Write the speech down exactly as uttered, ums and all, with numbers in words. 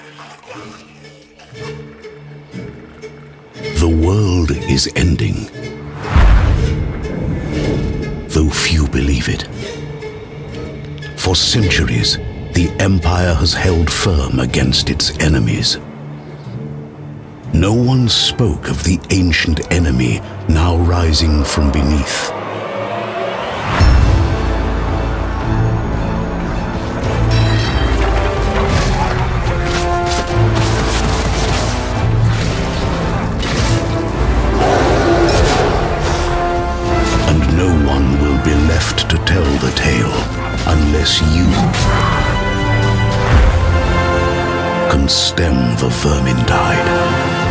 The world is ending, though few believe it. For centuries, the Empire has held firm against its enemies. No one spoke of the ancient enemy now rising from beneath. And no one will be left to tell the tale unless you can stem the Vermintide.